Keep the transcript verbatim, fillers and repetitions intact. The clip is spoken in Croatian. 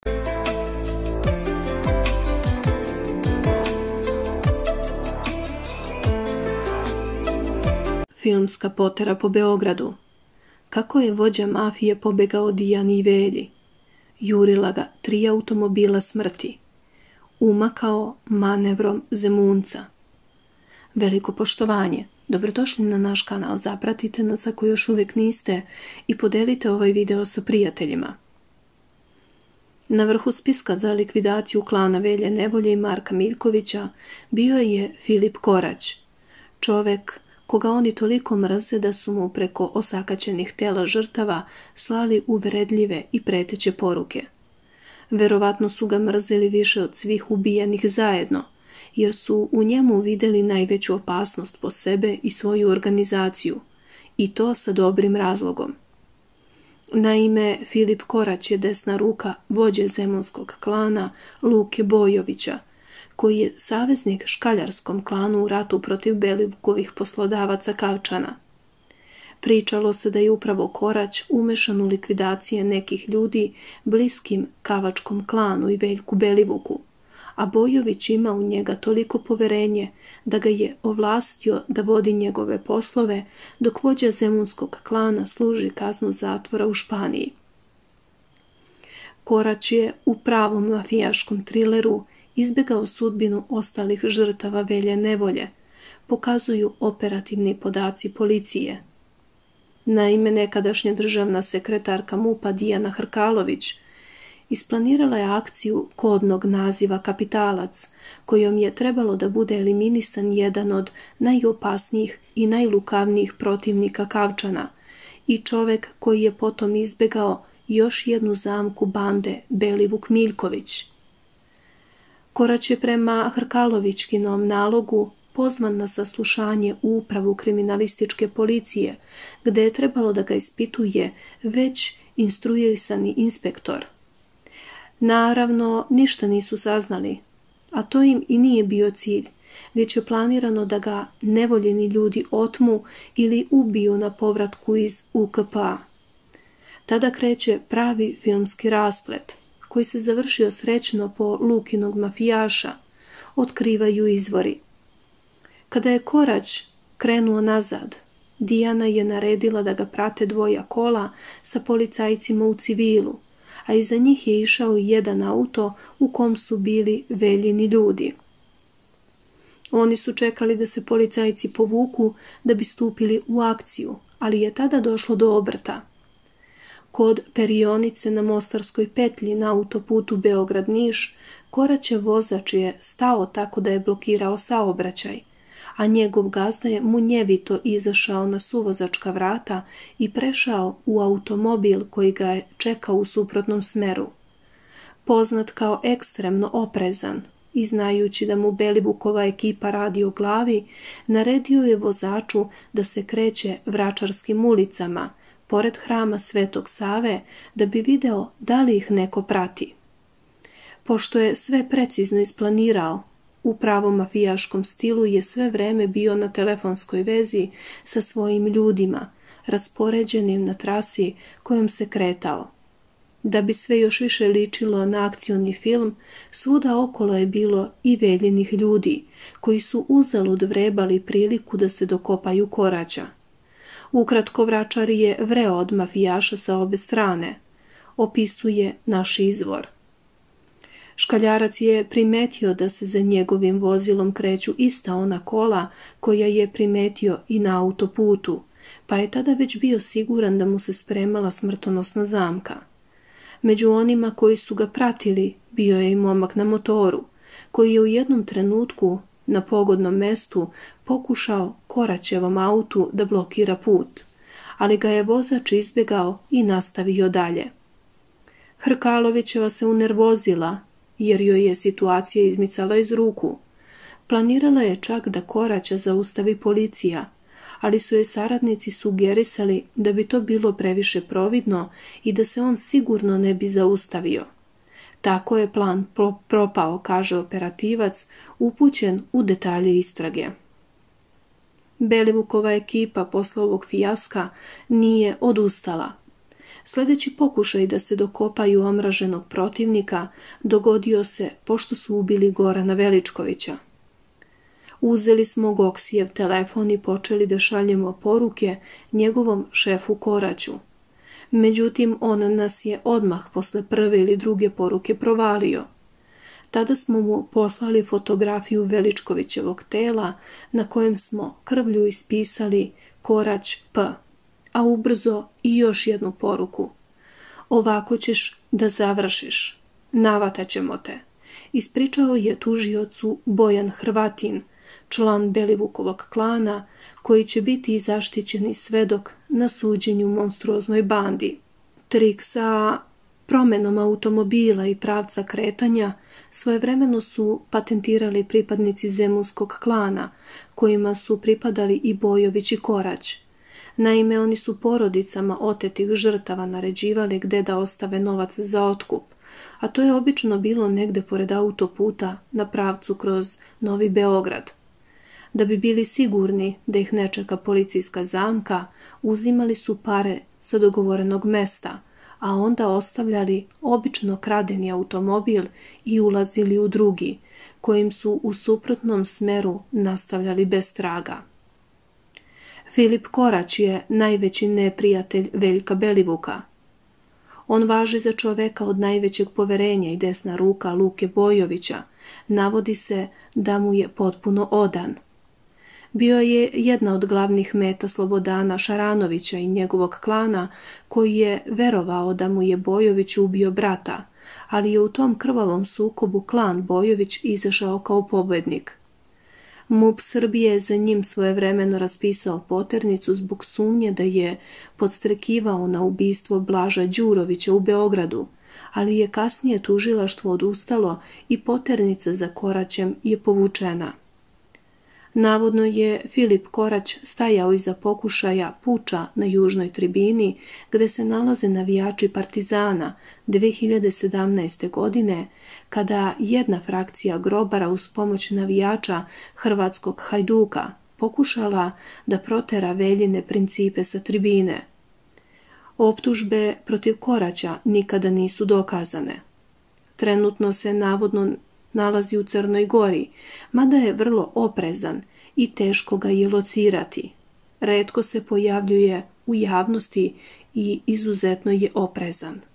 Filmska potera po Beogradu. Kako je vođa mafije pobegao Dijani i Velji? Jurila ga tri automobila smrti. Umakao manevrom Zemunca. Veliko poštovanje. Dobrodošli na naš kanal. Zapratite nas ako još uvijek niste i podelite ovaj video sa prijateljima. Na vrhu spiska za likvidaciju klana Velje Nevolje i Marka Miljkovića bio je Filip Korać, čovek koga oni toliko mrze da su mu preko osakaćenih tela žrtava slali uvredljive i preteće poruke. Verovatno su ga mrzeli više od svih ubijenih zajedno, jer su u njemu vidjeli najveću opasnost po sebe i svoju organizaciju, i to sa dobrim razlogom. Naime, Filip Korać je desna ruka vođe zemunskog klana Luke Bojovića, koji je saveznik škaljarskom klanu u ratu protiv Belivukovih poslodavaca Kavčana. Pričalo se da je upravo Korać umešan u likvidacije nekih ljudi bliskim Kavačkom klanu i Veljku Belivuku, a Bojović ima u njega toliko poverenje da ga je ovlastio da vodi njegove poslove dok vođa zemunskog klana služi kaznu zatvora u Španiji. Korać je u pravom mafijaškom trileru izbjegao sudbinu ostalih žrtava Velje Nevolje, pokazuju operativni podaci policije. Naime, nekadašnja državna sekretarka MUP-a Dijana Hrkalović isplanirala je akciju kodnog naziva Kapitalac, kojom je trebalo da bude eliminisan jedan od najopasnijih i najlukavnijih protivnika Kavčana i čovek koji je potom izbjegao još jednu zamku bande Belivuk Miljković. Korać je prema Hrkalovićkinom nalogu pozvan na saslušanje u upravu kriminalističke policije, gde je trebalo da ga ispituje već instruisani inspektor. Naravno, ništa nisu saznali, a to im i nije bio cilj, već je planirano da ga nevoljeni ljudi otmu ili ubiju na povratku iz U K P-a. Tada kreće pravi filmski rasplet, koji se završio srećno po Lukinog mafijaša, otkrivaju izvori. Kada je Korać krenuo nazad, Dijana je naredila da ga prate dvoja kola sa policajcima u civilu, a iza njih je išao jedan auto u kom su bili Veljini ljudi. Oni su čekali da se policajci povuku da bi stupili u akciju, ali je tada došlo do obrta. Kod perionice na Mostarskoj petlji na autoputu Beograd-Niš, Koraćev vozač je stao tako da je blokirao saobraćaj, a njegov gazda je munjevito izašao na suvozačka vrata i prešao u automobil koji ga je čekao u suprotnom smeru. Poznat kao ekstremno oprezan i znajući da mu Belivukova ekipa radi o glavi, naredio je vozaču da se kreće Vračarskim ulicama, pored hrama Svetog Save, da bi video da li ih neko prati. Pošto je sve precizno isplanirao, u pravom mafijaškom stilu je sve vreme bio na telefonskoj vezi sa svojim ljudima, raspoređenim na trasi kojom se kretao. Da bi sve još više ličilo na akcioni film, svuda okolo je bilo i Veljinih ljudi, koji su uzalud vrebali priliku da se dokopaju Koraća. Ukratko, Vračar je vreo od mafijaša sa obe strane, opisuje naš izvor. Škaljarac je primetio da se za njegovim vozilom kreću ista ona kola koja je primetio i na autoputu, pa je tada već bio siguran da mu se spremala smrtonosna zamka. Među onima koji su ga pratili bio je i momak na motoru, koji je u jednom trenutku na pogodnom mestu pokušao Koraćevom autu da blokira put, ali ga je vozač izbjegao i nastavio dalje. Hrkalovićeva se unervozila, jer joj je situacija izmicala iz ruku. Planirala je čak da Koraća zaustavi policija, ali su joj saradnici sugerisali da bi to bilo previše providno i da se on sigurno ne bi zaustavio. Tako je plan propao, kaže operativac, upućen u detalje istrage. Belivukova ekipa posle ovog fijaska nije odustala. Sljedeći pokušaj da se dokopaju omraženog protivnika dogodio se pošto su ubili Gorana Veličkovića. Uzeli smo Goksijev telefon i počeli da šaljemo poruke njegovom šefu Koraću. Međutim, on nas je odmah posle prve ili druge poruke provalio. Tada smo mu poslali fotografiju Veličkovićevog tela na kojem smo krvlju ispisali Korać P, a ubrzo i još jednu poruku. Ovako ćeš da završiš. Navataćemo te. Ispričao je tužiocu Bojan Hrvatin, član Belivukovog klana, koji će biti zaštićeni svedok na suđenju monstruoznoj bandi. Trik sa promenom automobila i pravca kretanja svojevremeno su patentirali pripadnici Zemunskog klana, kojima su pripadali i Bojović i Korać. Naime, oni su porodicama otetih žrtava naređivali gde da ostave novac za otkup, a to je obično bilo negde pored autoputa na pravcu kroz Novi Beograd. Da bi bili sigurni da ih ne čeka policijska zamka, uzimali su pare sa dogovorenog mesta, a onda ostavljali obično kradeni automobil i ulazili u drugi, kojim su u suprotnom smeru nastavljali bez traga. Filip Korać je najveći neprijatelj Veljka Belivuka. On važi za čoveka od najvećeg poverenja i desna ruka Luke Bojovića. Navodi se da mu je potpuno odan. Bio je jedna od glavnih meta Slobodana Šaranovića i njegovog klana, koji je verovao da mu je Bojović ubio brata, ali je u tom krvavom sukobu klan Bojović izašao kao pobednik. MUP Srbije je za njim svojevremeno raspisao poternicu zbog sumnje da je podstrekivao na ubistvo Blaža Đurovića u Beogradu, ali je kasnije tužilaštvo odustalo i poternica za Koraćem je povučena. Navodno je Filip Korać stajao iza pokušaja puča na južnoj tribini, gde se nalaze navijači Partizana dve hiljade sedamnaeste. godine, kada jedna frakcija grobara uz pomoć navijača hrvatskog Hajduka pokušala da protera Veljine principe sa tribine. Optužbe protiv Koraća nikada nisu dokazane. Trenutno se navodno nalazi u Crnoj Gori, mada je vrlo oprezan i teško ga je locirati. Retko se pojavljuje u javnosti i izuzetno je oprezan.